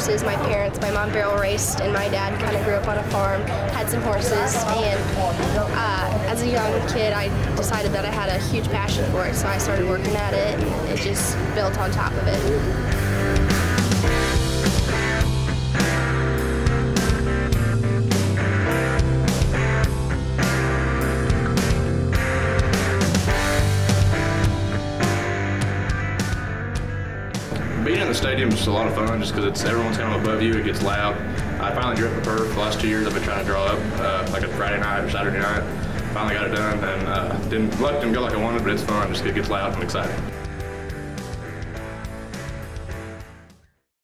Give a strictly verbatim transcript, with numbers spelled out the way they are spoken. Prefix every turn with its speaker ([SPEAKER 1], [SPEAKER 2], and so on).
[SPEAKER 1] horses. My parents, my mom barrel raced, and my dad kind of grew up on a farm, had some horses, and uh, as a young kid, I decided that I had a huge passion for it, so I started working at it, and it just built on top of it.
[SPEAKER 2] Being in the stadium is just a lot of fun just because it's everyone's kind of above you, it gets loud. I finally drew up the perf. The last two years I've been trying to draw up uh, like a Friday night or Saturday night. Finally got it done, and uh, didn't luck didn't go like I wanted, but it's fun. Just it gets loud and exciting.